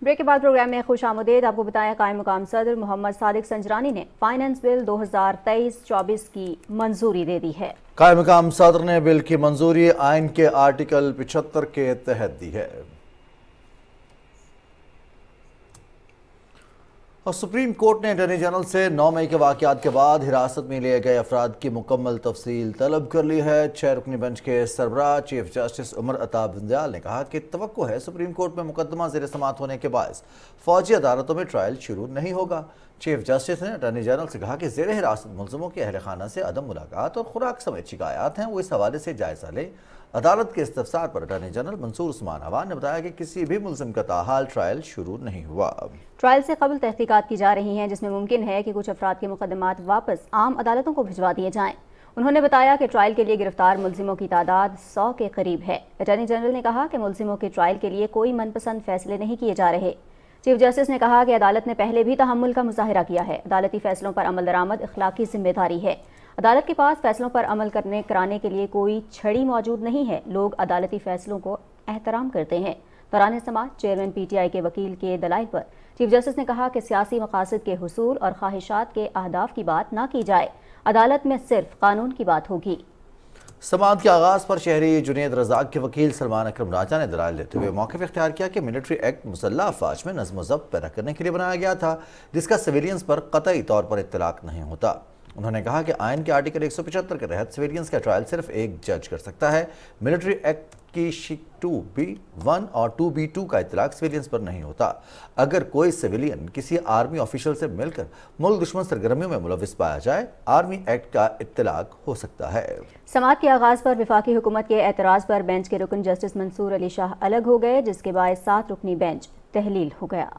Break के बाद programme में खुश आमदीद। आपको बताएं, कायम मुकाम सदर मोहम्मद सादिक संजरानी ने फाइनेंस बिल 2023-24 की मंजूरी दे दी है। कायम मुकाम सदर ने बिल की मंजूरी आइन के आर्टिकल 75 के तहत दी है और सुप्रीम कोर्ट ने अटॉर्नी जनरल से 9 मई के वाकयात के बाद हिरासत में लिए गए अफराद की मुकम्मल तफसील तलब कर ली है। 6 रुकनी बेंच के सरबराह चीफ जस्टिस उमर अता बिंदयाल ने कहा कि तवक्को है सुप्रीम कोर्ट में मुकदमा ज़ेर समाअत होने के बायस फौजी अदालतों में ट्रायल शुरू नहीं होगा। चीफ जस्टिस ने अटॉर्नी जनरल से कहा कि ज़ेर हिरासत मुलज़मों के अहल खाना से अदम मुलाकात और खुराक समेत शिकायत हैं, वो इस हवाले से जायज़ा लें। अदालत के इस्तफसार पर अटॉर्नी जनरल मंसूर उस्मान अवान ने बताया कि किसी भी मुलजिम का ताहाल ट्रायल शुरू नहीं हुआ। ट्रायल से कबल तहकीकात की जा रही हैं, जिसमें मुमकिन है कि कुछ अफराद के मुकदमात वापस आम अदालतों को भिजवा दिए जाएं। उन्होंने बताया कि ट्रायल के लिए गिरफ्तार मुलजिमों की तादाद 100 के करीब है। अटॉर्नी जनरल ने कहा कि मुलजिमों के ट्रायल के लिए कोई मनपसंद फैसले नहीं किए जा रहे। चीफ जस्टिस ने कहा कि अदालत ने पहले भी तहम्मुल का मुजाहिरा किया है। अदालती फैसलों पर अमल दरामद इखलाकी जिम्मेदारी है। अदालत के पास फैसलों पर अमल कराने के लिए कोई छड़ी मौजूद नहीं है। लोग अदालती फैसलों को एहतराम करते हैं। दौरान समाज चेयरमैन PTI के वकील के दलाइल पर चीफ जस्टिस ने कहा कि सियासी मकासद के हुसूल और ख्वाहिशात के अहदाफ की बात ना की जाए। अदालत में सिर्फ कानून की बात होगी। समाअत के आगाज पर शहरी जुनेद रजाक के वकील सलमान अकरम राजा ने दलाइल देते हुए मौक़िफ़ इख्तियार किया कि मिलिट्री एक्ट मुसल्लह अफवाज में नज़्म व ज़ब्त पैदा करने के लिए बनाया गया था, जिसका सिविलियंस पर कतई तौर पर इत्तलाक नहीं होता। उन्होंने कहा कि आइन के आर्टिकल 175 के तहत सिविलियंस का ट्रायल सिर्फ एक जज कर सकता है। मिलिट्री एक्ट की शिक 2B1 और 2B2 का इत्तलाक सिविलियंस पर नहीं होता। अगर कोई सिविलियन किसी आर्मी ऑफिशियल से मिलकर मुल्क दुश्मन सरगर्मियों में मुलविस पाया जाए, आर्मी एक्ट का इत्तलाक हो सकता है। समाअत के आगाज पर वफाकी हुकूमत के एतराज़ पर बेंच के रुकन जस्टिस मंसूर अली शाह अलग हो गए, जिसके बाद 7 रुकनी बेंच तहलील हो गया।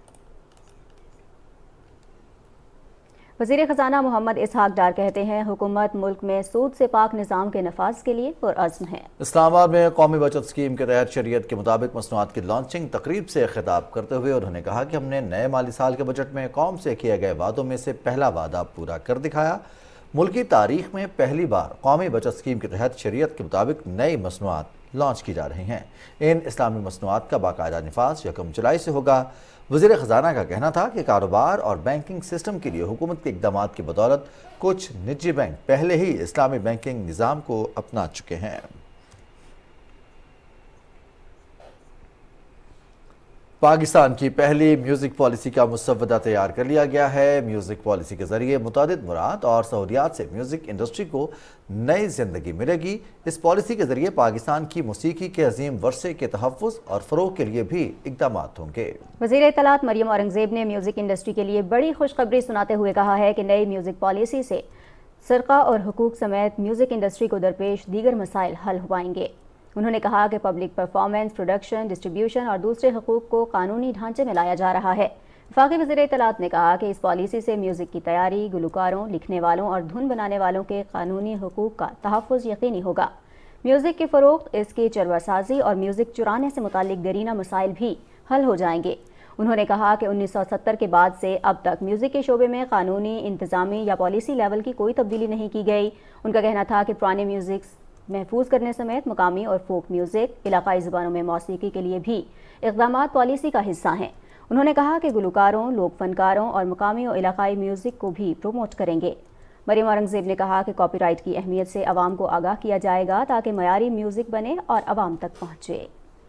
वज़ीर ख़ज़ाना मोहम्मद इसहाक डार कहते हैं, हुकूमत मुल्क में सूद से पाक निज़ाम के नफाज के लिए पुरअज़्म है। इस्लामाबाद में कौमी बचत स्कीम के तहत शरीयत के मुताबिक मसनूआत की लॉन्चिंग तकरीब से खिताब करते हुए उन्होंने कहा कि हमने नए माली साल के बजट में कौम से किए गए वादों में से पहला वादा पूरा कर दिखाया। मुल्क की तारीख में पहली बार कौमी बचत स्कीम के तहत शरीयत के मुताबिक नई मसनूआत लॉन्च की जा रही हैं। इन इस्लामी मसनूआत का बाकायदा निफाज 1 जुलाई से होगा। वज़ीर ख़ज़ाना का कहना था कि कारोबार और बैंकिंग सिस्टम के लिए हुकूमत के इक़दाम की बदौलत कुछ निजी बैंक पहले ही इस्लामी बैंकिंग निज़ाम को अपना चुके हैं। पाकिस्तान की पहली म्यूज़िक पॉलिसी का मुसव्वदा तैयार कर लिया गया है। म्यूज़िक पॉलिसी के ज़रिए मुतादिद मुराद और सहूलियात से म्यूज़िक इंडस्ट्री को नई ज़िंदगी मिलेगी। इस पॉलिसी के ज़रिए पाकिस्तान की मौसीकी के अजीम वर्से के तहफ़्फ़ुज़ और फ़रोग़ के लिए भी इक़दाम होंगे। वज़ीर इत्तलात मरियम औरंगज़ेब ने म्यूज़िक इंडस्ट्री के लिए बड़ी खुशखबरी सुनाते हुए कहा है कि नई म्यूज़िक पॉलिसी से सरका और हुकूक समेत म्यूज़िक इंडस्ट्री को दरपेश दीगर मसाइल हल हो पाएंगे। उन्होंने कहा कि पब्लिक परफॉर्मेंस, प्रोडक्शन, डिस्ट्रीब्यूशन और दूसरे हकूक़ को कानूनी ढांचे में लाया जा रहा है। वफाकी वज़ीर इत्तलात ने कहा कि इस पॉलिसी से म्यूज़िक की तैयारी, गुलकारों, लिखने वालों और धुन बनाने वालों के कानूनी हकूक़ का तहफ़्फ़ुज़ यकीनी होगा। म्यूज़िक की फ़रोख्त, इसकी चरवासाजी और म्यूज़िक चुराने से मुताल्लिक दरीना मसाइल भी हल हो जाएंगे। उन्होंने कहा कि 1970 के बाद से अब तक म्यूज़िक के शोबे में कानूनी, इंतज़ामी या पॉलिसी लेवल की कोई तब्दीली नहीं की गई। उनका कहना था कि पुराने म्यूज़िक महफूज करने समेत मुकामी और फोक म्यूज़िक, इलाकाई ज़ुबानों में मौसीकी के लिए भी इक़दाम पॉलिसी का हिस्सा हैं। उन्होंने कहा कि गुलकारों, लोक फनकारों और मुकामी और इलाकाई म्यूज़िक को भी प्रोमोट करेंगे। मरियम औरंगज़ेब ने कहा कि कॉपीराइट की अहमियत से आवाम को आगाह किया जाएगा ताकि मयारी म्यूज़िक बने और आवाम तक पहुँचे।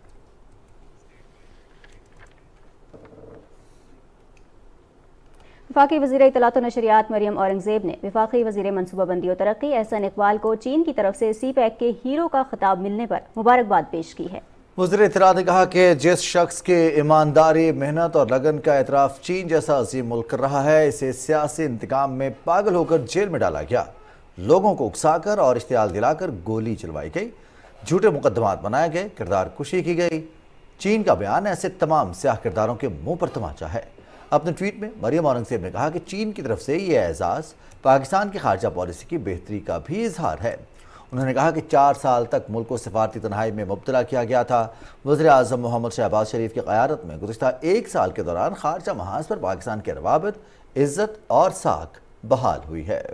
वफाकी वज़ीर इत्तलात और नशरियात मरियम औरंगज़ेब ने वफाकी वज़ीर मनसूबाबंदी और तरक्की एहसन इकबाल को चीन की तरफ से CPEC के हीरो का खिताब मिलने पर मुबारकबाद पेश की है। वज़ीर इत्तलात ने कहा कि जिस शख्स के ईमानदारी, मेहनत और लगन का एतराफ़ चीन जैसा अजीम मुल्क कर रहा है, इसे सियासी इंतकाम में पागल होकर जेल में डाला गया। लोगों को उकसाकर और इश्तियाल दिलाकर गोली चलवाई गई, झूठे मुकदमात बनाए गए, किरदार कुशी की गई। चीन का बयान ऐसे तमाम स्याह किरदारों के मुंह पर तमाचा है। अपने ट्वीट में मरियम औरंगज़ेब ने कहा कि चीन की तरफ से यह एजाज़ पाकिस्तान की खारजा पॉलिसी की बेहतरी का भी इजहार है। उन्होंने कहा कि 4 साल तक मुल्क को सिफारती तन्हाई में मुब्तला किया गया था। वज़ीर आज़म मोहम्मद शहबाज शरीफ की क़यादत में गुज़िश्ता 1 साल के दौरान खारजा महाज पर पाकिस्तान के रवाबित, इज़्ज़त और साख बहाल हुई है।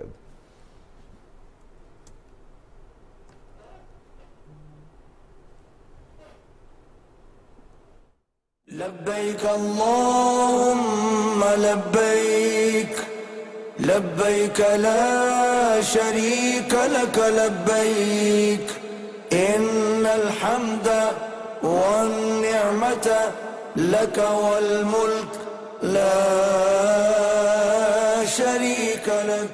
लब्बैक अल्लाहुम्मा लब्बैक लब्बैक ला शरीक लक लब्बैक इन्नल हम्द वन निअमत लक वल मुल्क ला शरीक लक।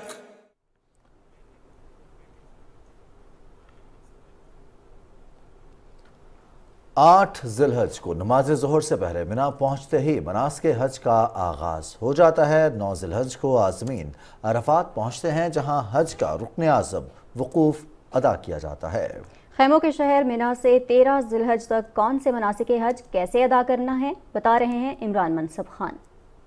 8 ज़िलहज को नमाज ज़ोहर से पहले मिना पहुँचते ही मनासिक हज का आगाज़ हो जाता है। 9 ज़िलहज को आज़मीन अरफात पहुँचते हैं, जहाँ हज का रुकन आज़म वकूफ़ अदा किया जाता है। खैमों के शहर मिना से 13 ज़िलहज तक कौन से मनासिक हज कैसे अदा करना है, बता रहे हैं इमरान मनसब खान।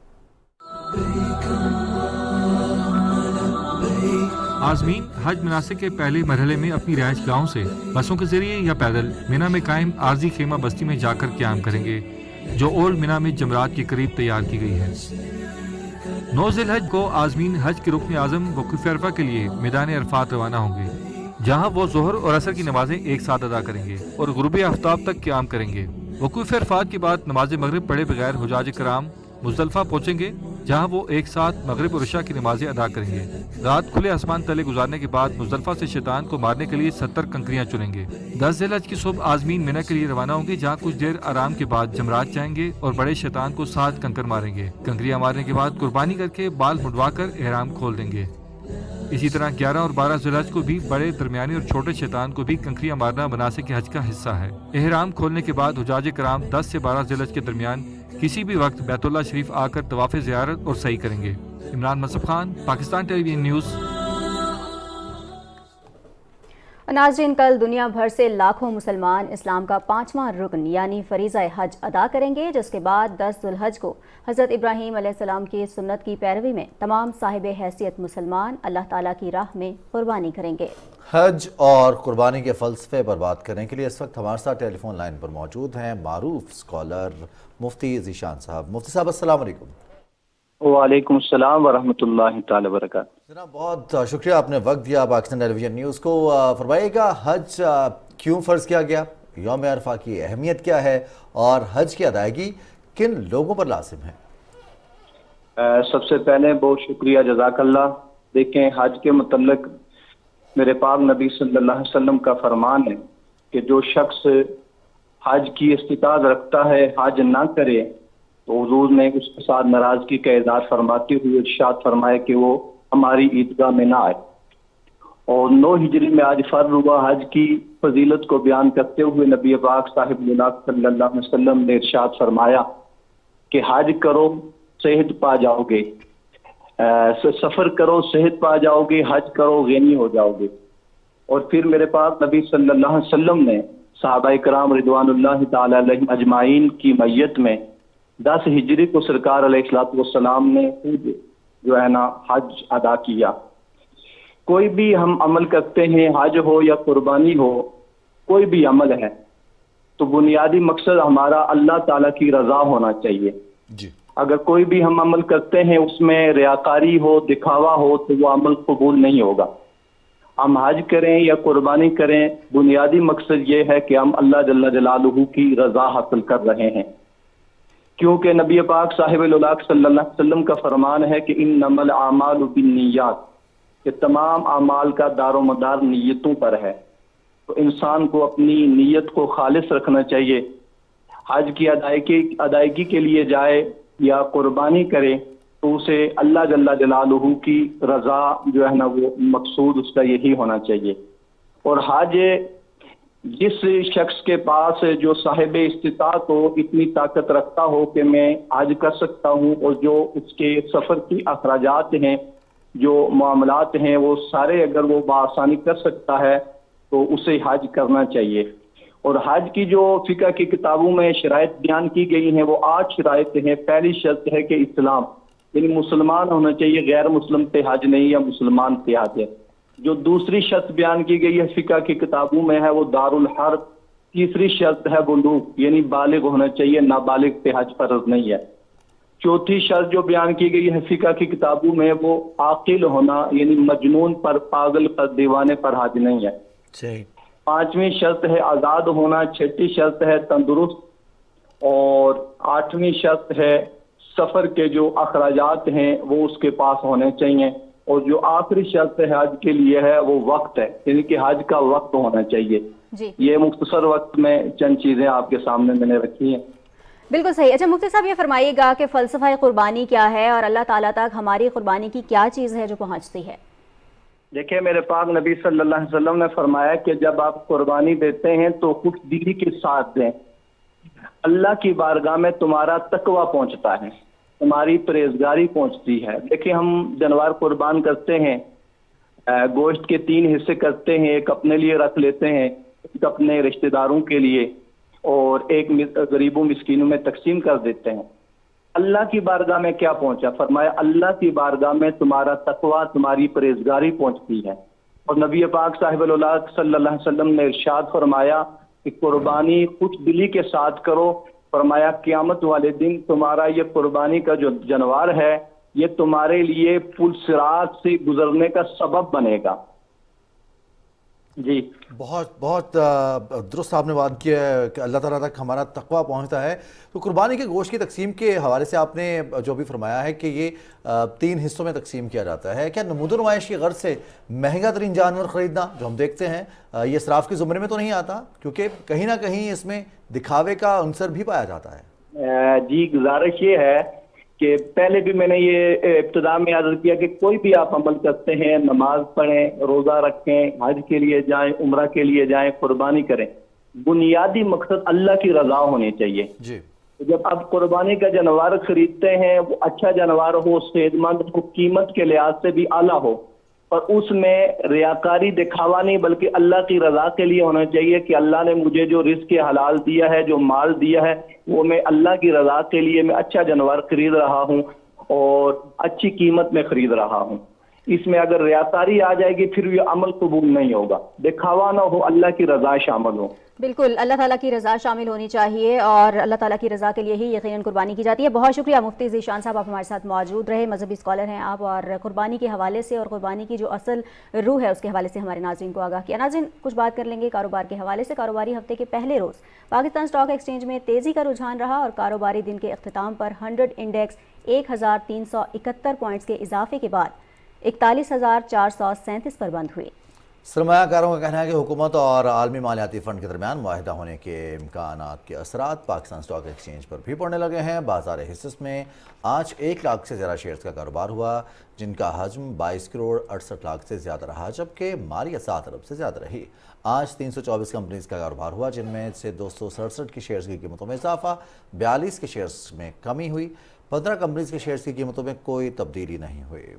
आज़मीन हज मनासिक के पहले मरहले में अपनी रिहाइश गाहों से बसों के जरिए या पैदल मिना में कायम आर्जी खेमा बस्ती में जाकर क़याम करेंगे, जो ओल्ड मिना में जमरात के करीब तैयार की गई है। 9 ज़िलहज को आज़मीन हज के रुकन आज़म वक़ूफ़ अरफा के लिए मैदान अरफात रवाना होंगे, जहाँ वो ज़ोहर और असर की नमाजें एक साथ अदा करेंगे और गुरूब आफ्ताब तक क़याम करेंगे। वक़ूफ़ अरफात के बाद नमाज मगरिब पढ़े बगैर हुजाज कराम मुज़दलिफ़ा पहुँचेंगे, जहाँ वो एक साथ मगरिब और इशा की नमाजें अदा करेंगे। रात खुले आसमान तले गुजारने के बाद मुज़दलिफ़ा से शैतान को मारने के लिए 70 कंकरियाँ चुनेंगे। 10 ज़िलहज की सुबह आज़मीन मिना के लिए रवाना होंगे, जहाँ कुछ देर आराम के बाद जमरात जाएंगे और बड़े शैतान को 7 कंकर मारेंगे। कंकरियाँ मारने के बाद कुर्बानी करके बाल मुड़वा कर एहराम खोल देंगे। इसी तरह 11 और 12 ज़िलहज को भी बड़े, दरमियानी और छोटे शैतान को भी कंकरियाँ मारना मनासिक हज का हिस्सा है। एहराम खोलने के बाद हुजाज कराम 10 से 12 ज़िलहज के दरमियान किसी भी वक्त बैतुल्लाह शरीफ आकर तवाफ़ ज़ियारत और सही करेंगे। Imran Mansab Khan, Pakistan television news. नाज़रीन, कल दुनिया भर से लाखों मुसलमान इस्लाम का 5वां रुकन यानी फरीज़ा हज अदा करेंगे, जिसके बाद 10 ज़ुल्हज को हज़रत इब्राहीम अलैहिस्सलाम की सुन्नत की पैरवी में तमाम साहिब हैसियत मुसलमान अल्लाह ताला की राह में कुर्बानी करेंगे। हज और कुर्बानी के फ़लसफ़े पर बात करने के लिए इस वक्त हमारे साथ टेलीफोन लाइन पर मौजूद हैं मारूफ स्कॉलर मुफ्ती ज़ीशान साहब। मुफ्ती साहब अस्सलाम वालेकुम। वालेकुम अस्सलाम वरहमतुल्लाहि तआला वबरकातुहू। जनाब, बहुत शुक्रिया आपने वक्त दिया पाकिस्तान टेलीविजन न्यूज़ को। फरमाइएगा, हज क्यों फ़र्ज़ किया गया, यौम अरफा की अहमियत क्या है और हज की अदायगी किन लोगों पर लाजिम है? सबसे पहले बहुत शुक्रिया, जज़ाकल्लाह। देखें, हज के मुतल्लिक़ मेरे पाक नबी सल्लल्लाहु अलैहि वसल्लम का फरमान है कि जो शख्स हज की इस्तिताअत रखता है, हज ना करे, तो हुजूर ने उसके साथ नाराजगी का इज़हार फरमाते हुए इरशाद फरमाया कि वो हमारी ईदगाह में ना आए। और 9 हिजरी में आज फर्ज हुआ। हज की फजीलत को बयान करते हुए नबी पाक साहिब-उल-मुलाक सल्लल्लाहु अलैहि वसल्लम ने इरशाद फरमाया कि हज करो सेहत पा जाओगे, सफर करो सेहत पा जाओगे, हज करो गनी हो जाओगे। और फिर मेरे पाक नबी सल्लल्लाहु अलैहि वसल्लम ने सहाबाए कराम रिदवानुल्लाहि ताला अलैहिम अजमाइन की मैयत में 10 हिजरी को सरकार अलैहिस्सलातु वस्सलाम ने खुद जो है ना हज अदा किया। कोई भी हम अमल करते हैं, हज हो या कुर्बानी हो, कोई भी अमल है, तो बुनियादी मकसद हमारा अल्लाह ताला की रजा होना चाहिए जी। अगर कोई भी हम अमल करते हैं उसमें रियाकारी हो, दिखावा हो, तो वो अमल कबूल नहीं होगा। हम हज करें या कुर्बानी करें, बुनियादी मकसद ये है कि हम अल्लाह जल्ला जलालुहू की रजा हासिल कर रहे हैं, क्योंकि नबी पाक साहिब-उल-मुलाक सल्लल्लाहु अलैहि वसल्लम का फरमान है कि इन्नमल आमालु बिन्नियात, कि तमाम अमाल का दारोमदार नीयतों पर है। तो इंसान को अपनी नीयत को खालिस रखना चाहिए। हज की अदायगी के लिए जाए या कुर्बानी करे, तो उसे अल्लाह जल्ला जलालुहू की रजा जो है ना वो मकसूद उसका यही होना चाहिए। और हज जिस शख्स के पास जो साहिब इस्तिताअत हो, इतनी ताकत रखता हो कि मैं हज कर सकता हूँ, और जो उसके सफ़र की अखराजात हैं, जो मामलात हैं, वो सारे अगर वो बआसानी कर सकता है तो उसे हज करना चाहिए। और हज की जो फ़िक़ह की किताबों में शराइत बयान की गई हैं, वो 8 शराइत हैं। पहली शर्त है कि इस्लाम, यानी मुसलमान होना चाहिए, गैर मुस्लिम पे हज नहीं या मुसलमान पे हज है। जो दूसरी शर्त बयान की गई है फ़िक़ह की किताबों में है वो दारुल हर्ब। तीसरी शर्त है बुलूग, यानी बालिग होना चाहिए, नाबालिग पे हज फर्ज नहीं है। चौथी शर्त जो बयान की गई है फ़िक़ह की किताबों में वो आकिल होना, यानी मजनून पर, पागल पर, दीवाने पर हज नहीं है। 5वीं शर्त है आज़ाद होना। 6ठी शर्त है तंदुरुस्त। और 8वीं शर्त है सफर के जो अखराजात हैं वो उसके पास होने चाहिए, और जो आखिरी शर्त है हज के लिए है वो वक्त है, यानी कि हज का वक्त होना चाहिए जी। ये मुख्तसर वक्त में चंद चीजें आपके सामने मैंने रखी हैं। बिल्कुल सही। अच्छा मुफ्ती साहब, ये फरमाइएगा कि फ़लसफ़ा कुर्बानी क्या है और अल्लाह ताला तक हमारी कुर्बानी की क्या चीज़ है जो पहुंचती है? देखिए, मेरे पाक नबी सल्लल्लाहु अलैहि वसल्लम ने फरमाया कि जब आप कुर्बानी देते हैं तो खुश दिली के साथ दें। अल्लाह की बारगाह में तुम्हारा तकवा पहुंचता है, तुम्हारी परहेजगारी पहुंचती है। देखिए, हम जानवर कुर्बान करते हैं, गोश्त के 3 हिस्से करते हैं, एक अपने लिए रख लेते हैं, एक अपने रिश्तेदारों के लिए और एक गरीबों मिस्कीनों में तकसीम कर देते हैं। अल्लाह की बारगाह में क्या पहुंचा? फरमाया अल्लाह की बारगाह में तुम्हारा तकवा, तुम्हारी परहेजगारी पहुंचती है। और नबी पाक साहिबुल्लाह सल्लल्लाहु अलैहि वसल्लम ने इरशाद फरमाया कि कुर्बानी खुश दिली के साथ करो। फरमाया क़यामत वाले दिन तुम्हारा ये कुर्बानी का जो जानवर है ये तुम्हारे लिए पुल सिरात से गुजरने का सबब बनेगा। जी, बहुत बहुत दुरुस्त आपने बात किया है कि अल्लाह ताला तक हमारा तकवा पहुंचता है। तो कुर्बानी के गोश्त की तकसीम के हवाले से आपने जो भी फरमाया है कि ये 3 हिस्सों में तकसीम किया जाता है, क्या नमूद नुमाइश की गर्ज से महंगा तरीन जानवर ख़रीदना जो हम देखते हैं ये इसराफ के ज़ुमरे में तो नहीं आता, क्योंकि कहीं ना कहीं इसमें दिखावे का अंसर भी पाया जाता है? जी, गुजारिश ये है कि पहले भी मैंने ये इब्तिदा में अर्ज किया कि कोई भी आप अमल करते हैं, नमाज पढ़ें, रोज़ा रखें, हज के लिए जाएं, उम्रा के लिए जाएं, कुर्बानी करें, बुनियादी मकसद अल्लाह की रजा होनी चाहिए जी। जब आप कुर्बानी का जानवर खरीदते हैं वो अच्छा जानवर हो, सेहतमंद हो, कीमत के लिहाज से भी आला हो, और उसमें रियाकारी दिखावा नहीं बल्कि अल्लाह की रजा के लिए होना चाहिए कि अल्लाह ने मुझे जो रिस्क हलाल दिया है, जो माल दिया है, वो मैं अल्लाह की रजा के लिए मैं अच्छा जानवर खरीद रहा हूँ और अच्छी कीमत में खरीद रहा हूँ। इसमें अगर रियाकारी आ जाएगी फिर ये अमल कबूल नहीं होगा, दिखावा ना हो, अल्लाह की रजा शामिल हो। बिल्कुल, अल्लाह ताला की रज़ा शामिल होनी चाहिए और अल्लाह ताला की रज़ा के लिए ही यकीनन कुर्बानी की जाती है। बहुत शुक्रिया मुफ्ती ज़ीशान साहब, आप हमारे साथ मौजूद रहे, मजहबी स्कॉलर हैं आप, और कुर्बानी के हवाले से और कुर्बानी की जो असल रूह है उसके हवाले से हमारे नाज़रीन को आगाह किया। नाज़रीन, कुछ बात कर लेंगे कारोबार के हवाले से। कारोबारी हफ्ते के पहले रोज़ पाकिस्तान स्टॉक एक्सचेंज में तेज़ी का रुझान रहा और कारोबारी दिन के अख्तिताम पर 100 इंडेक्स 1371 पॉइंट्स के इजाफे के बाद 41,437 पर बंद हुए। सरमायाकारों का कहना है कि हुकूमत और आलमी मालियाती फ़ंड के दरमियान मुआहिदा होने के इम्कानात के असरात पाकिस्तान स्टॉक एक्सचेंज पर भी पड़ने लगे हैं। बाजार हिस्स में आज 1 लाख से ज़्यादा शेयर्स का कारोबार हुआ, जिनका हजम 22 करोड़ 68 लाख से ज़्यादा रहा, जबकि मालियत 7 अरब से ज़्यादा रही। आज 324 कंपनीज़ का कारोबार हुआ, जिनमें से 267 की शेयर्स की कीमतों में इजाफा, 42 के शेयर्स में कमी हुई, 15 कंपनीज़ के शेयर्स की कीमतों में कोई तब्दीली नहीं हुई।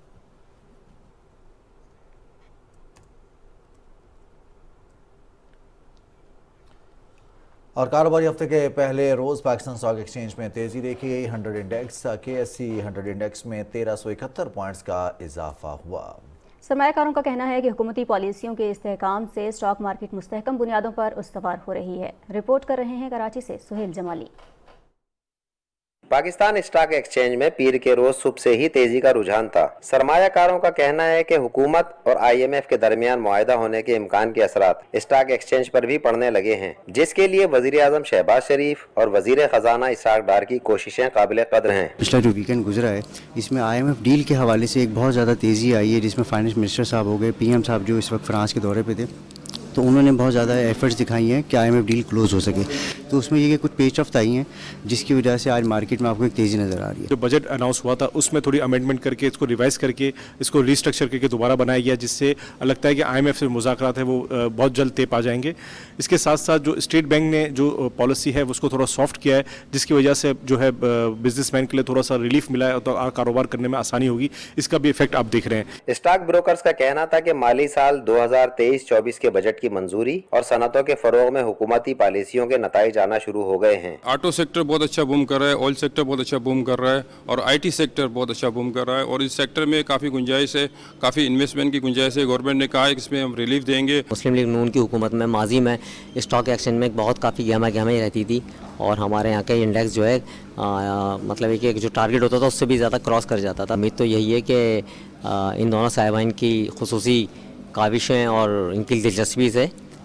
और कारोबारी हफ्ते के पहले रोज़ पाकिस्तान स्टॉक एक्सचेंज में तेज़ी देखी गई। 100 इंडेक्स KSE 100 इंडेक्स में 1371 पॉइंट्स का इजाफा हुआ। सरमायाकारों का कहना है कि हुकूमती पॉलिसियों के इस्तेहकाम से स्टॉक मार्केट मुस्तहकम बुनियादों पर उस्तवार हो रही है। रिपोर्ट कर रहे हैं कराची से सुहेल जमाली। पाकिस्तान स्टॉक एक्सचेंज में पीर के रोज सुबह से ही तेजी का रुझान था। सरमायाकारों का कहना है कि हुकूमत और IMF के दरमियान मुआहिदा होने के इम्कान के असरात स्टॉक एक्सचेंज पर भी पड़ने लगे हैं, जिसके लिए वजीर आजम शहबाज शरीफ और वजीर खजाना इसाक डार की कोशिशें काबिल कद्र हैं। पिछला जो वीकेंड गुजरा है इसमें IMF डील के हवाले से एक बहुत ज़्यादा तेज़ी आई है, जिसमें फाइनेंस मिनिस्टर साहब हो गए, PM साहब जो इस वक्त फ्रांस के दौरे पे थे, तो उन्होंने बहुत ज़्यादा एफर्ट्स दिखाई हैं कि IMF डील क्लोज हो सके। तो उसमें ये कुछ पेच रफ्त आई हैं जिसकी वजह से आज मार्केट में आपको एक तेज़ी नज़र आ रही है। जो बजट अनाउंस हुआ था उसमें थोड़ी अमेंडमेंट करके इसको रिवाइज करके इसको रीस्ट्रक्चर करके दोबारा बनाया गया, जिससे लगता है कि IMF से मुज़ाकरात है वो बहुत जल्द तय पा जाएंगे। इसके साथ साथ जो स्टेट बैंक ने जो पॉलिसी है उसको थोड़ा सॉफ्ट किया है, जिसकी वजह से जो है बिजनेसमैन के लिए थोड़ा सा रिलीफ मिला है और कारोबार करने में आसानी होगी। इसका भी इफेक्ट आप देख रहे हैं। स्टॉक ब्रोकर्स का कहना था कि माली साल 2023-24 के बजट की मंजूरी और सनतों के फरोग में हुकूमती पॉलिसियों के नताइज आना शुरू हो गए हैं। ऑटो सेक्टर बहुत अच्छा बूम कर रहा है, ऑयल सेक्टर बहुत अच्छा बूम कर रहा है और IT सेक्टर बहुत अच्छा बूम कर रहा है और इस सेक्टर में काफ़ी गुंजाइश है, काफ़ी इन्वेस्टमेंट की गुंजाइश है। गवर्नमेंट ने कहा है कि इसमें हम रिलीफ देंगे। मुस्लिम लीग नून की हुकूमत में माजी में स्टॉक एक्सचेंज में बहुत काफ़ी गहमाई रहती थी और हमारे यहाँ के इंडेक्स जो है मतलब कि जो टारगेट होता था उससे भी ज़्यादा क्रॉस कर जाता था। उम्मीद तो यही है कि इन दोनों साहिबाइन की खुसूसी काविशें और इनकी दिलचस्पी से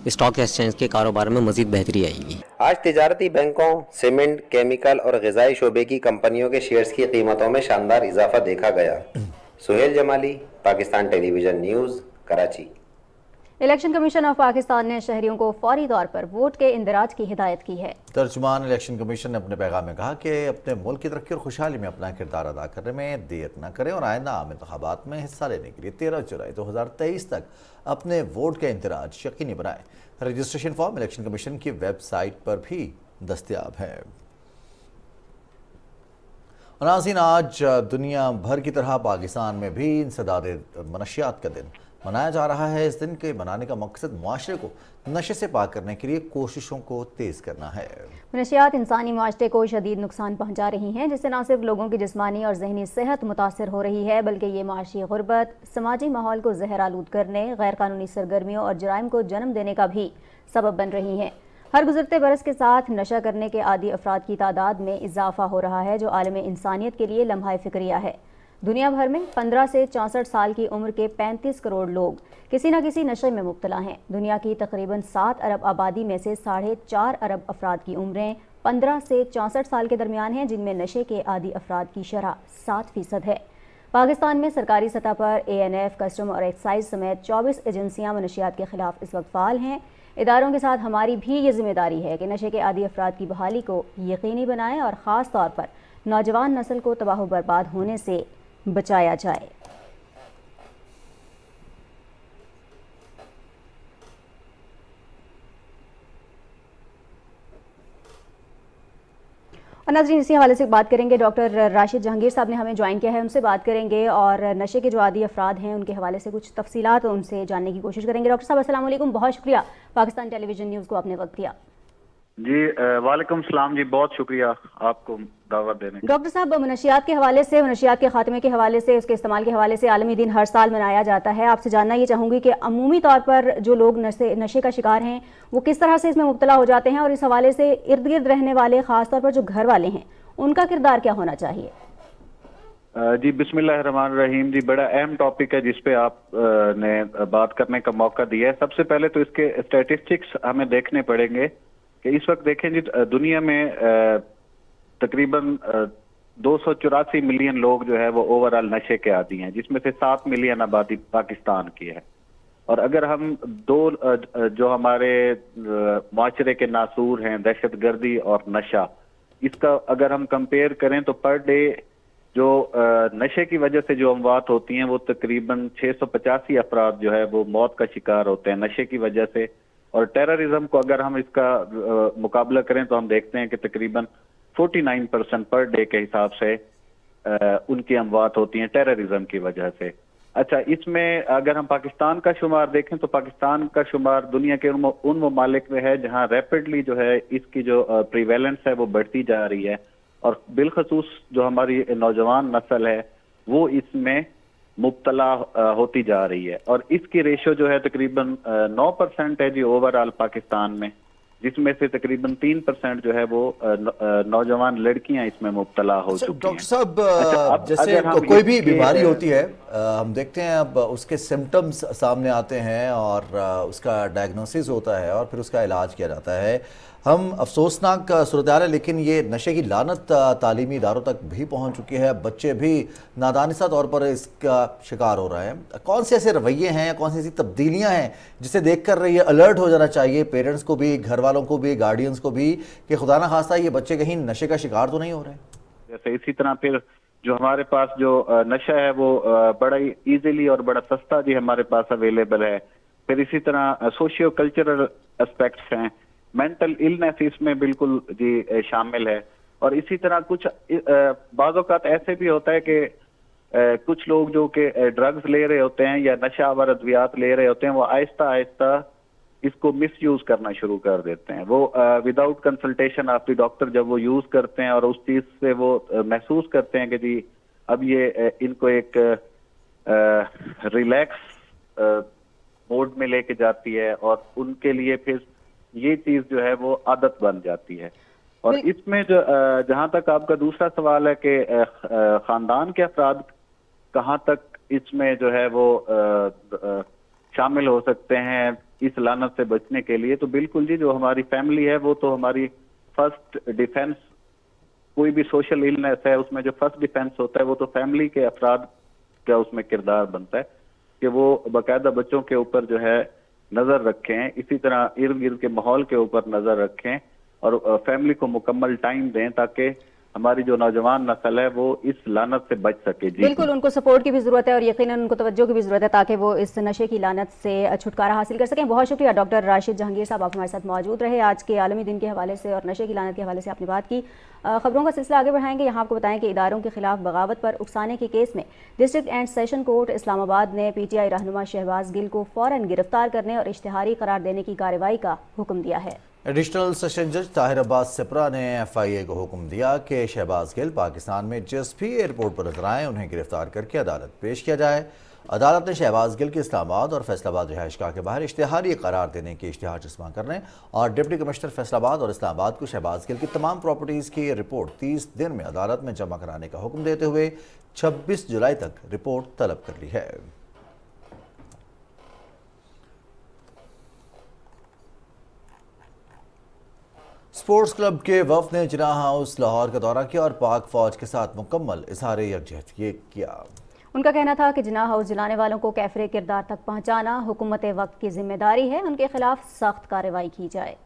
स्टॉक एक्सचेंज के कारोबार में मज़ीद बेहतरी आएगी। आज तिजारती बैंकों, सीमेंट, केमिकल और ग़िज़ाई शोबे की कंपनियों के शेयर्स की कीमतों में शानदार इजाफा देखा गया। Suhail Jamali, Pakistan television news, Karachi. Election commission of Pakistan ने शहरियों को फौरी तौर पर वोट के इंदराज की हिदायत की है। तर्जुमान इलेक्शन कमीशन ने अपने पैगाम में कहा कि अपने मुल्क की तरक्की और खुशहाली में अपना किरदार अदा करने में देर न करें और आइंदा आम इंतखाबात में हिस्सा लेने के लिए 13 जुलाई 2023 तक अपने वोट का इंदराज यकीनी बनाएं। रजिस्ट्रेशन फॉर्म इलेक्शन कमीशन की वेबसाइट पर भी दस्तयाब है। नाज़रीन, आज दुनिया भर की तरह पाकिस्तान में भी इंसदाद मनशियात का दिन मनाया जा रहा है। इस दिन के मनाने का मकसद मुआशरे को नशे से पाक करने के लिए कोशिशों को तेज़ करना है। मनशियात इंसानी मुआशरे को शदीद नुकसान पहुंचा रही हैं, जिससे न सिर्फ लोगों की जिस्मानी और जहनी सेहत मुतासर हो रही है, बल्कि ये माशी गुर्बत, समाजी माहौल को जहर आलूद करने, गैर कानूनी सरगर्मियों और जराइम को जन्म देने का भी सबब बन रही हैं। हर गुजरते बरस के साथ नशा करने के आदी अफराद की तादाद में इजाफा हो रहा है, जो आलम इंसानियत के लिए लम्हा फिक्रिया है। दुनिया भर में 15 से 64 साल की उम्र के 35 करोड़ लोग किसी न किसी नशे में मुब्तला हैं। दुनिया की तकरीबन 7 अरब आबादी में से 4.5 अरब अफराद की उम्रें 15 से 64 साल के दरमियान हैं, जिनमें नशे के आदी अफराद की शरह 7% है। पाकिस्तान में सरकारी सतह पर ANF, कस्टम और एक्साइज समेत 24 एजेंसियाँ मनशियात के खिलाफ इस वक्त फ़ाल हैं। इदारों के साथ हमारी भी ये जिम्मेदारी है कि नशे के आदी अफराद की बहाली को यकीनी बनाएं और ख़ास तौर पर नौजवान नस्ल को तबाह बर्बाद होने से बचाया जाए। और नाज़रीन, इसी हवाले से बात करेंगे। डॉक्टर राशिद जहांगीर साहब ने हमें ज्वाइन किया है, उनसे बात करेंगे और नशे के जो आदी अफराद हैं उनके हवाले से कुछ तफसीलात उनसे जानने की कोशिश करेंगे। डॉक्टर साहब अस्सलाम वालेकुम, बहुत शुक्रिया पाकिस्तान टेलीविज़न न्यूज़ को आपने वक्त दिया। जी वालेकुम सलाम जी, बहुत शुक्रिया आपको दावत देने। डॉक्टर साहब, मनशियात के हवाले से, मनशियात के खात्मे के हवाले से, उसके इस्तेमाल के हवाले से आलमी दिन हर साल मनाया जाता है। आपसे जानना ये चाहूँगी कि अमूमी तौर पर जो लोग नशे का शिकार हैं वो किस तरह से इसमें मुब्तला हो जाते हैं और इस हवाले से इर्द गिर्द रहने वाले, ख़ासतौर पर जो घर वाले हैं, उनका किरदार क्या होना चाहिए? जी बिस्मिल्लाहिर्रहमानिर्रहीम जी, बड़ा अहम टॉपिक है जिस पे आप ने बात करने का मौका दिया है। सबसे पहले तो इसके स्टैटिस्टिक्स हमें देखने पड़ेंगे कि इस वक्त देखें जी, दुनिया में तकरीबन 284 मिलियन लोग जो है वो ओवरऑल नशे के आदी हैं, जिसमें से 7 मिलियन आबादी पाकिस्तान की है। और अगर हम जो हमारे माशरे के नासूर हैं, दहशतगर्दी और नशा, इसका अगर हम कंपेयर करें तो पर डे जो नशे की वजह से जो अमवात होती हैं वो तकरीबन 685 अफराद जो है वो मौत का शिकार होते हैं नशे की वजह से। और टेररिज्म को अगर हम इसका मुकाबला करें तो हम देखते हैं कि तकरीबन 49% पर डे के हिसाब से उनकी अमवात होती हैं टेररिज्म की वजह से। अच्छा, इसमें अगर हम पाकिस्तान का शुमार देखें तो पाकिस्तान का शुमार दुनिया के उन ममालिक में है जहां रैपिडली जो है इसकी जो प्रीवेलेंस है वो बढ़ती जा रही है, और बिलखसूस जो हमारी नौजवान नस्ल है वो इसमें मुब्तला होती जा रही है। और इसकी रेशो जो है तकरीबन 9% है जी ओवरऑल पाकिस्तान में, जिसमें से तकरीबन 3% जो है वो नौजवान लड़कियां इसमें मुब्तला हो चुकी हैं। डॉक्टर साहब, जैसे कोई भी बीमारी होती है, हम देखते हैं अब उसके सिम्टम्स सामने आते हैं और उसका डायग्नोसिस होता है और फिर उसका इलाज किया जाता है। हम अफसोसनाक सूरत हाल है, लेकिन ये नशे की लानत तालीमी इदारों तक भी पहुंच चुकी है। बच्चे भी नादानिसा तौर पर इसका शिकार हो रहे हैं। कौन से ऐसे रवैये हैं, कौन सी ऐसी तब्दीलियां हैं जिसे देखकर ये अलर्ट हो जाना चाहिए पेरेंट्स को भी, घर वालों को भी, गार्डियंस को भी, कि खुदा ना खास्ता ये बच्चे कहीं नशे का शिकार तो नहीं हो रहे? जैसे इसी तरह फिर जो हमारे पास जो नशा है वो बड़ा ही ईजिली और बड़ा सस्ता जी हमारे पास अवेलेबल है। फिर इसी तरह सोशियो कल्चरल एस्पेक्ट्स हैं, मेंटल इलनेस इसमें बिल्कुल जी शामिल है। और इसी तरह कुछ बाज़ औक़ात ऐसे भी होता है कि कुछ लोग जो कि ड्रग्स ले रहे होते हैं या नशा आवर अद्वियात ले रहे होते हैं, वो आहिस्ता आहिस्ता इसको मिस यूज करना शुरू कर देते हैं। वो without consultation of the doctor जब वो यूज करते हैं और उस चीज से वो महसूस करते हैं कि जी अब ये इनको एक रिलैक्स मोड में लेके जाती है, और उनके लिए फिर ये चीज जो है वो आदत बन जाती है। और इसमें जो जहां तक आपका दूसरा सवाल है कि खानदान के अफराद कहाँ तक इसमें जो है वो शामिल हो सकते हैं, इस लानत से बचने के लिए। तो बिल्कुल जी, जो हमारी फैमिली है वो तो हमारी फर्स्ट डिफेंस, कोई भी सोशल इलनेस है उसमें जो फर्स्ट डिफेंस होता है वो तो फैमिली के अफराद का उसमें किरदार बनता है कि वो बाकायदा बच्चों के ऊपर जो है नजर रखें, इसी तरह इर्द गिर्द के माहौल के ऊपर नजर रखें और फैमिली को मुकम्मल टाइम दें ताकि हमारी जो नौजवान नस्ल है वो इस लानत से बच सके। जी बिल्कुल, उनको सपोर्ट की भी जरूरत है और यकीनन उनको तवज्जो की भी जरूरत है ताकि वो इस नशे की लानत से छुटकारा हासिल कर सकें। बहुत शुक्रिया डॉक्टर राशिद जहांगीर साहब, आप हमारे साथ मौजूद रहे। आज के आलमी दिन के हवाले से और नशे की लानत के हवाले से आपने बात की। खबरों का सिलसिला आगे बढ़ाएंगे। यहाँ आपको बताएं कि इदारों के खिलाफ बगावत पर उकसाने के केस में district and session court Islamabad ने PTI रहनुमा शहबाज गिल को फौरन गिरफ्तार करने और इश्तिहारी करार देने की कार्रवाई का हुक्म दिया है। एडिशनल सेशन जज ताहिर अब्बास सिपरा ने FIA को हुक्म दिया कि शहबाज गिल पाकिस्तान में जिस भी एयरपोर्ट पर नजर आए उन्हें गिरफ्तार करके अदालत पेश किया जाए। अदालत ने शहबाज गिल की इस्लामाबाद और फैसलाबाद रिहाइशगाह के बाहर इश्तिहारी करार देने की इश्तिहार जस्मा करने और डिप्टी कमिश्नर फैसलाबाद और इस्लामाबाद को शहबाज गिल की तमाम प्रॉपर्टीज़ की रिपोर्ट 30 दिन में अदालत में जमा कराने का हुक्म देते हुए 26 जुलाई तक रिपोर्ट तलब कर ली है। स्पोर्ट्स क्लब के वफ़द ने जिन्ना हाउस लाहौर का दौरा किया और पाक फौज के साथ मुकम्मल इज़हार यकजहती किया। उनका कहना था कि जिन्ना हाउस जलाने वालों को कैफरे किरदार तक पहुंचाना हुकूमत वक्त की जिम्मेदारी है, उनके खिलाफ सख्त कार्रवाई की जाए।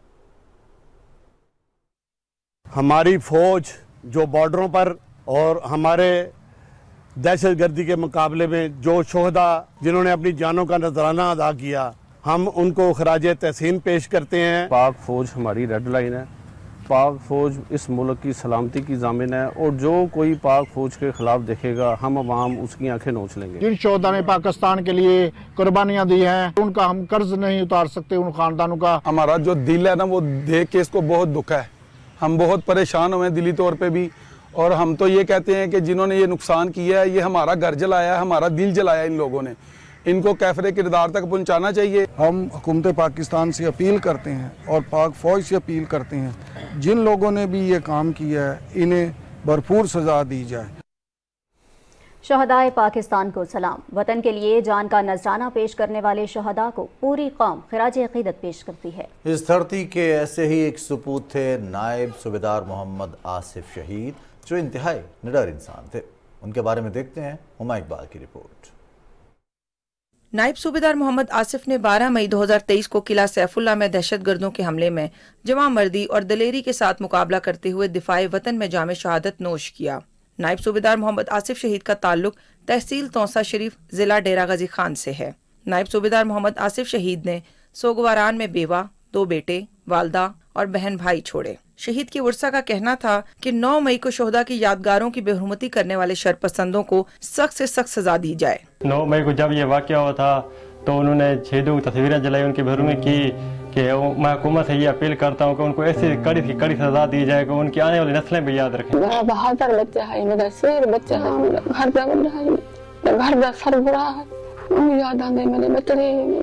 हमारी फौज जो बॉर्डरों पर और हमारे दहशतगर्दी के मुकाबले में जो शोहदा जिन्होंने अपनी जानों का नजराना अदा किया, हम उनको खराजे तहसीन पेश करते हैं। पाक फौज हमारी रेड लाइन है, पाक फौज इस मुल्क की सलामती की जामिन है और जो कोई पाक फौज के खिलाफ देखेगा हम अवाम उसकी आंखें नोच लेंगे। जिन शोहदा ने पाकिस्तान के लिए कुर्बानियां दी हैं उनका हम कर्ज नहीं उतार सकते, उन खानदानों का। हमारा जो दिल है ना वो देख के इसको बहुत दुख है, हम बहुत परेशान हुए दिली तौर पे भी, और हम तो ये कहते हैं कि जिन्होंने ये नुकसान किया है, ये हमारा घर जलाया है, हमारा दिल जलाया इन लोगों ने, इनको कैफरे किरदार तक पहुंचाना चाहिए। हम हुकूमत पाकिस्तान से अपील करते हैं और पाक फौज से अपील करते हैं, जिन लोगों ने भी ये काम किया है इन्हें भरपूर सजा दी जाए। शहदाए पाकिस्तान को सलाम। वतन के लिए जान का नजराना पेश करने वाले शहदा को पूरी कौम खिराजे अकीदत पेश करती है। इस धरती के ऐसे ही एक सपूत थे नायब सूबेदार मोहम्मद आसिफ शहीद, जो इंतहाई निडर इंसान थे। उनके बारे में देखते हैं हुमा इकबाल की रिपोर्ट। नायब सूबेदार मोहम्मद आसिफ ने 12 मई 2023 को किला सैफुल्ला में दहशतगर्दों के हमले में जवां मर्दी और दलेरी के साथ मुकाबला करते हुए दिफाए वतन में जामे शहादत नोश किया। नायब सूबेदार मोहम्मद आसिफ शहीद का ताल्लुक तहसील तौसा शरीफ जिला डेरा गाजी खान से है। नायब सूबेदार मोहम्मद आसिफ शहीद ने सोगवारान में बेवा, 2 बेटे, वालदा और बहन भाई छोड़े। शहीद की वर्सा का कहना था कि 9 मई को शोहदा की यादगारों की बेहुरमती करने वाले शरपसंदों को सख्त से सख्त सजा दी जाए। 9 मई को जब ये वाक़या हुआ था तो उन्होंने शहीदों की तस्वीरें जलाई, उनकी बेहुरमती की कि मैं हुकूमत से ये अपील करता हूँ कि उनको ऐसी कड़ी से कड़ी सजा दी जाए कि उनकी आने वाली नस्लें भी याद रखें। बहादुर बच्चा है, मेरा शेर बच्चा है, घर का बड़ा है, घर का सर बुरा है, याद आते मेरे बच्चे,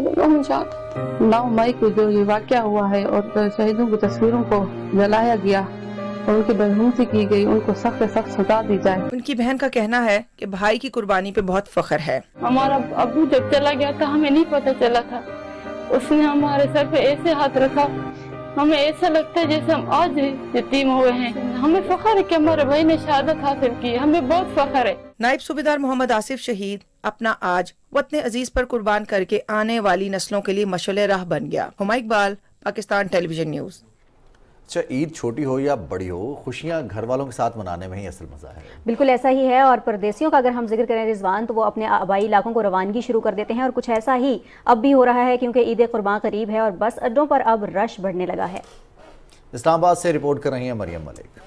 9 मई को जो ये वाक़या हुआ है और शहीदों की तस्वीरों को जलाया गया और उनकी बेहुरमती की गई, उनको सख्त से सख्त सजा दी जाए। उनकी बहन का कहना है कि भाई की कुर्बानी पे बहुत फख्र है। हमारा अबू जब चला गया था हमें नहीं पता चला था, उसने हमारे सर पे ऐसे हाथ रखा, हमें ऐसा लगता है जैसे हम आज यतीम हुए हैं। हमें फख्र है कि हमारे भाई ने शहादत हासिल की, हमें बहुत फख्र है। नायब सूबेदार मोहम्मद आसिफ शहीद अपना आज वतन अजीज पर कुर्बान करके आने वाली नस्लों के लिए मशअल राह बन गया। Huma Iqbal, Pakistan television news. अच्छा, ईद छोटी हो या बड़ी हो, खुशियां घर वालों के साथ मनाने में ही असल मजा है। बिल्कुल ऐसा ही है। और परदेसियों का अगर हम जिक्र करें रिजवान, तो वो अपने आबाई इलाकों को रवानगी शुरू कर देते हैं और कुछ ऐसा ही अब भी हो रहा है क्योंकि ईद कुर्बान करीब है और बस अड्डों पर अब रश बढ़ने लगा है। इस्लामाबाद से रिपोर्ट कर रही है मरियम मलिक।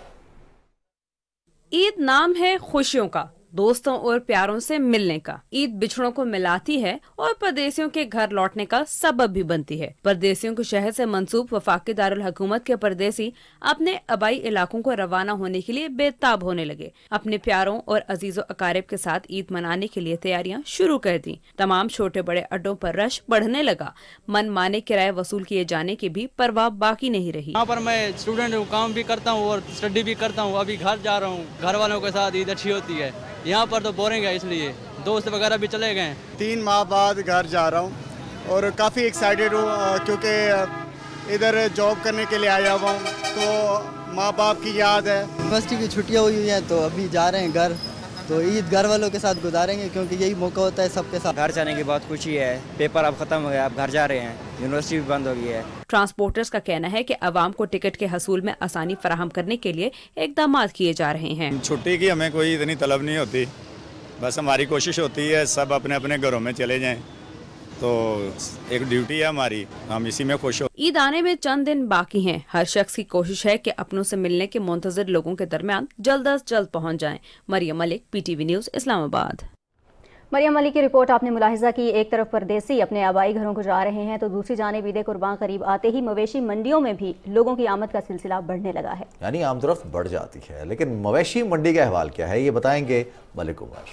ईद नाम है खुशियों का, दोस्तों और प्यारों से मिलने का। ईद बिछड़ों को मिलाती है और परदेसियों के घर लौटने का सबब भी बनती है। परदेसियों को शहर से मंसूब वफाकी दारुल हुकूमत के परदेसी अपने आबाई इलाकों को रवाना होने के लिए बेताब होने लगे। अपने प्यारों और अजीजों अकारिब के साथ ईद मनाने के लिए तैयारियां शुरू कर दी। तमाम छोटे बड़े अड्डों पर रश बढ़ने लगा। मन माने किराए वसूल किए जाने की भी परवाह बाकी नहीं रही। यहाँ पर मैं स्टूडेंट हूँ, काम भी करता हूँ और स्टडी भी करता हूँ। अभी घर जा रहा हूँ, घर वालों के साथ ईद अच्छी होती है। यहाँ पर तो बोरिंग है, इसलिए दोस्त वगैरह भी चले गए। 3 माह बाद घर जा रहा हूँ और काफ़ी एक्साइटेड हूँ क्योंकि इधर जॉब करने के लिए आया हुआ हूँ, तो माँ बाप की याद है। यूनिवर्सिटी की छुट्टियाँ हुई हैं तो अभी जा रहे हैं घर, तो ईद घर वालों के साथ गुजारेंगे क्योंकि यही मौका होता है सबके साथ। घर जाने की बहुत खुशी है, पेपर अब खत्म हो गया, अब घर जा रहे हैं, यूनिवर्सिटी भी बंद हो गई है। ट्रांसपोर्टर्स का कहना है कि अवाम को टिकट के हसूल में आसानी फराहम करने के लिए इकदाम किए जा रहे हैं। छुट्टी की हमें कोई इतनी तलब नहीं होती, बस हमारी कोशिश होती है सब अपने अपने घरों में चले जाएं, तो एक ड्यूटी है हमारी, हम इसी में खुश हो। ईद आने में चंद दिन बाकी हैं। हर शख्स की कोशिश है कि अपनों से मिलने के मुंतजर लोगों के दरमियान जल्द अज जल्द पहुंच जाएं। Maryam Malik, PTV news, Islamabad. मरियम मलिक की रिपोर्ट आपने मुलाहिजा की। एक तरफ परदेसी अपने आबाई घरों को जा रहे हैं तो दूसरी जानिब ईद कुर्बान करीब आते ही मवेशी मंडियों में भी लोगों की आमद का सिलसिला बढ़ने लगा है। यानी आम तरफ बढ़ जाती है, लेकिन मवेशी मंडी का अहवाल क्या है, ये बताएंगे मलिक उमर।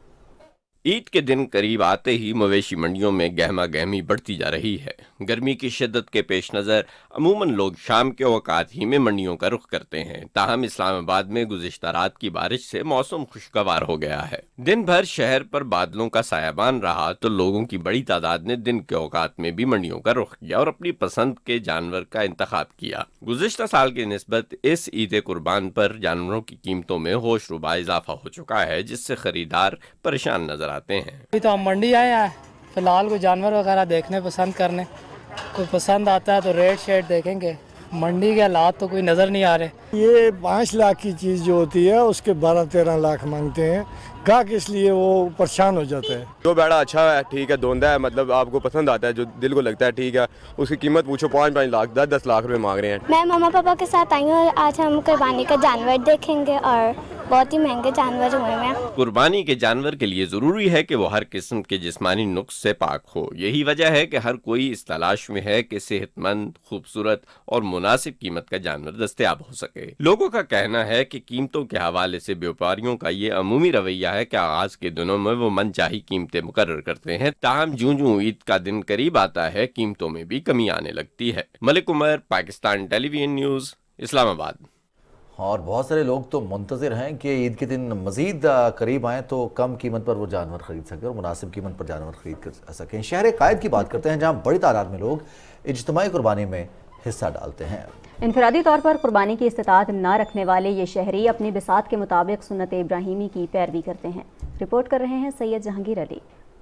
ईद के दिन करीब आते ही मवेशी मंडियों में गहमा गहमी बढ़ती जा रही है। गर्मी की शिद्दत के पेश नज़र अमूमन लोग शाम के औकात ही में मंडियों का रुख करते हैं। ताहम इस्लामाबाद में गुज़िश्ता रात की बारिश से मौसम खुशगवार हो गया है। दिन भर शहर पर बादलों का सायाबान रहा तो लोगों की बड़ी तादाद ने दिन के औकात में भी मंडियों का रुख किया और अपनी पसंद के जानवर का इंतखाब किया। गुज़िश्ता साल की निस्बत इस ईद कुर्बान पर जानवरों की कीमतों में होशरुबा इजाफा हो चुका है, जिससे खरीदार परेशान नजर आते हैं। अभी तो हम मंडी आए हैं फिलहाल कोई जानवर वगैरह देखने पसंद करने, कोई पसंद आता है तो रेट शेट देखेंगे। मंडी के हालात तो कोई नज़र नहीं आ रहे। ये 5 लाख की चीज़ जो होती है उसके 12-13 लाख मांगते हैं गाहक, इसलिए वो परेशान हो जाता है। जो बेड़ा अच्छा है, ठीक है, धोंदा है, मतलब आपको पसंद आता है, जो दिल को लगता है, ठीक है, उसकी कीमत पूछो 5-5 लाख 10-10 लाख रुपए मांग रहे हैं। मैं मामा पापा के साथ आई हूँ, आज हम कुर्बानी का जानवर देखेंगे और बहुत ही महंगे जानवर हुए हैं। कुर्बानी के जानवर के लिए जरूरी है कि वो हर किस्म के जिस्मानी नुक्स से पाक हो। यही वजह है कि हर कोई इस तलाश में है कि सेहतमंद, खूबसूरत और मुनासिब कीमत का जानवर दस्तयाब हो सके। लोगों का कहना है कि कीमतों के हवाले से व्यापारियों का ये अमूमी रवैया है कि आगाज के दिनों में वो मनचाही कीमतें मुकर्रर करते हैं। ताहम जूं ईद का दिन करीब आता है कीमतों में भी कमी आने लगती है। Malik Umar, Pakistan television news, Islamabad. और बहुत सारे लोग तो मुंतज़िर हैं कि ईद के दिन मज़ीद करीब आएँ तो कम कीमत पर वो जानवर ख़रीद सकें और मुनासिब कीमत पर जानवर ख़रीद कर सकें। शहर कायद की बात करते हैं, जहाँ बड़ी तादाद में लोग इज्तिमाई कुर्बानी में हिस्सा डालते हैं। इनफरादी तौर पर कुर्बानी की इस्तात न रखने वाले ये शहरी अपनी बिसात के मुताबिक सुन्नत इब्राहिमी की पैरवी करते हैं। रिपोर्ट कर रहे हैं सैयद जहांगीर अली।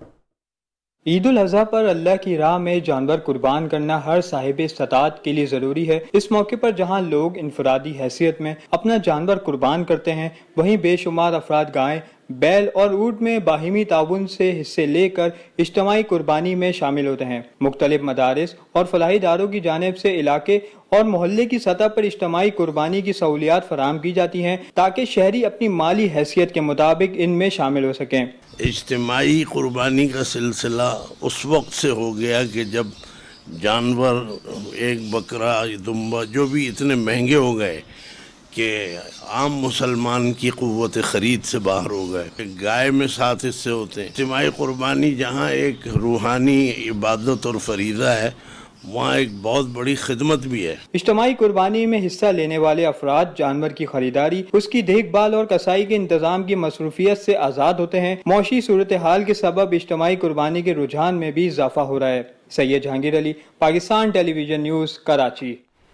ईद उल अज़हा पर अल्लाह की राह में जानवर कुर्बान करना हर साहिब इस्तात के लिए ज़रूरी है। इस मौके पर जहां लोग इनफरादी हैसियत में अपना जानवर कुर्बान करते हैं, वहीं बेशुमार अफराद गाय, बैल और ऊँट में बाहिमी ताउन से हिस्से लेकर इज्तिमाई कुर्बानी में शामिल होते हैं। मुख्तलिफ मदारिस और फलाही इदारों की जानिब से इलाके और मोहल्ले की सतह पर इज्तिमाई कुर्बानी की सहूलियात फराहम की जाती हैं ताकि शहरी अपनी माली हैसियत के मुताबिक इनमें शामिल हो सकें। इज्तिमाई कुर्बानी का सिलसिला उस वक्त से हो गया कि जब जानवर, एक बकरा, दुम्बा, जो भी इतने महंगे हो गए कि आम मुसलमान की क़ुव्वत ख़रीद से बाहर हो गए। गाय में 7 हिस्से होते हैं। इज्तिमाई कुर्बानी जहाँ एक रूहानी इबादत और फरीज़ा है, वहाँ एक बहुत बड़ी खिदमत भी है। इज्तिमाई कुर्बानी में हिस्सा लेने वाले अफराद जानवर की खरीदारी, उसकी देखभाल और कसाई के इंतजाम की मसरूफियत से आज़ाद होते हैं। मौशी सूरत हाल के सबब इज्तिमाई कुर्बानी के रुझान में भी इजाफा हो रहा है। Syed Jahangir Ali, Pakistan television news, Karachi.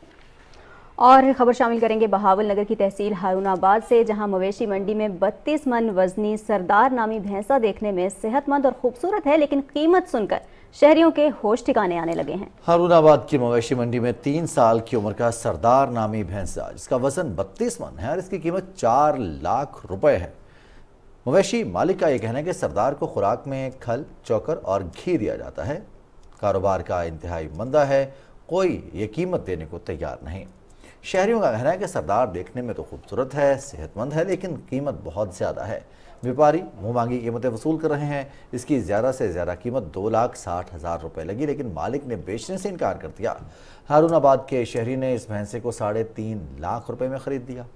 और खबर शामिल करेंगे बहावल नगर की तहसील हारूनाबाद से, जहां मवेशी मंडी में 32 मन वजनी सरदार नामी भैंसा देखने में सेहतमंद और खूबसूरत है, लेकिन कीमत सुनकर शहरियों के होश ठिकाने आने लगे हैं। हारूनाबाद की मवेशी मंडी में 3 साल की उम्र का सरदार नामी भैंसा, जिसका वजन 32 मन है और इसकी कीमत 4 लाख रुपए है। मवेशी मालिक का यह कहना है कि सरदार को खुराक में खल, चोकर और घी दिया जाता है। कारोबार का इंतहाई मंदा है, कोई ये कीमत देने को तैयार नहीं। शहरियों का कहना है कि सरदार देखने में तो खूबसूरत है, सेहतमंद है, लेकिन कीमत बहुत ज़्यादा है। व्यापारी मुँह मांगी कीमतें वसूल कर रहे हैं। इसकी ज़्यादा से ज़्यादा कीमत 2,60,000 रुपये लगी, लेकिन मालिक ने बेचने से इनकार कर दिया। हारूनाबाद के शहरी ने इस भैंसे को 3.5 लाख रुपए में ख़रीद दिया।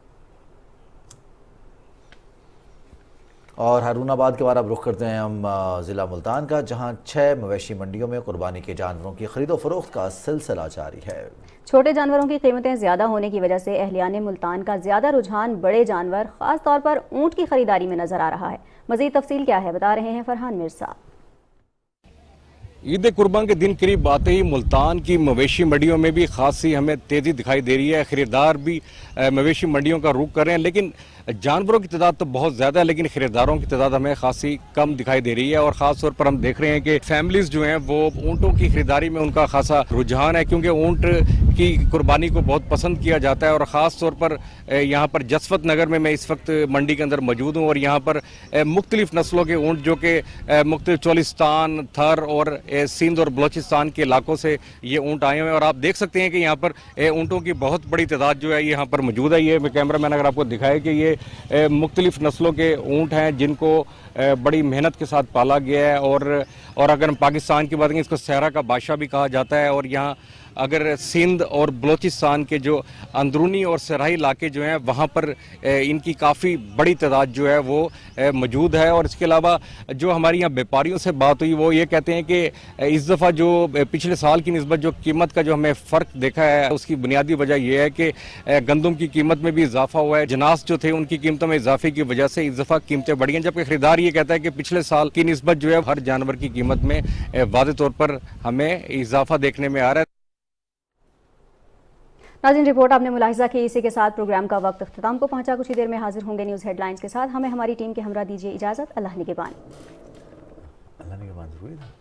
और हारूनाबाद के बाद अब रुख करते हैं हम ज़िला मुल्तान का, जहां 6 मवेशी मंडियों में कुर्बानी के जानवरों की खरीदो फरोख्त का सिलसिला जारी है। छोटे जानवरों की कीमतें ज़्यादा होने की वजह से अहलियाने मुल्तान का ज़्यादा रुझान बड़े जानवर, ख़ास तौर पर ऊँट की खरीदारी में नजर आ रहा है। मज़ीद तफसील क्या है, बता रहे हैं फरहान मिर्ज़ा। ईद कुर्बान के दिन करीब आते ही मुल्तान की मवेशी मंडियों में भी खासी हमें तेजी दिखाई दे रही है। खरीदार भी मवेशी मंडियों का रुख कर रहे हैं, लेकिन जानवरों की तादाद तो बहुत ज़्यादा है, लेकिन खरीदारों की तादाद हमें खासी कम दिखाई दे रही है। और ख़ास तौर पर हम देख रहे हैं कि फैमिलीज़ जो हैं वो ऊँटों की खरीदारी में उनका खासा रुझान है, क्योंकि ऊँट की कुर्बानी को बहुत पसंद किया जाता है। और ख़ास तौर पर यहाँ पर जसवत नगर में मैं इस वक्त मंडी के अंदर मौजूद हूँ और यहाँ पर मुख्तलिफ नस्लों के ऊँट जो कि मुख्तलिफ चोलिस्तान, थर और सिंध और बलोचिस्तान के इलाकों से ये ऊँट आए हुए हैं। और आप देख सकते हैं कि यहाँ पर ऊँटों की बहुत बड़ी तादाद जो है यहाँ पर मौजूद है। ये कैमरा मैन अगर आपको दिखाए कि ये मुख्तलिफ नस्लों के ऊँट हैं जिनको बड़ी मेहनत के साथ पाला गया है। और अगर हम पाकिस्तान की बात करें, इसको सहरा का बादशाह भी कहा जाता है। और यहाँ अगर सिंध और बलोचिस्तान के जो अंदरूनी और सहराई इलाके जो हैं वहाँ पर इनकी काफ़ी बड़ी तादाद जो है वो मौजूद है। और इसके अलावा जो हमारी यहाँ व्यापारियों से बात हुई वो ये कहते हैं कि इस दफ़ा जो पिछले साल की निस्बत जो कीमत का जो हमें फ़र्क देखा है उसकी बुनियादी वजह यह है कि गंदम की कीमत में भी इजाफा हुआ है। जनास जो थे उनकी कीमतों में इजाफे की वजह से इस दफ़ा कीमतें बढ़ी हैं, जबकि खरीदार ये कहता है कि पिछले साल की निस्बत जो है हर जानवर की कीमत में वाज़ेह तौर पर हमें इजाफा देखने में आ रहा है। नाज़रीन, रिपोर्ट आपने मुलाहिजा की। इसी के साथ प्रोग्राम का वक्त अख्ताम को पहुंचा। कुछ ही देर में हाजिर होंगे न्यूज़ हेडलाइंस के साथ। हमें हमारी टीम के हमरा दीजिए इजाज़त। अल्लाह निगहबान।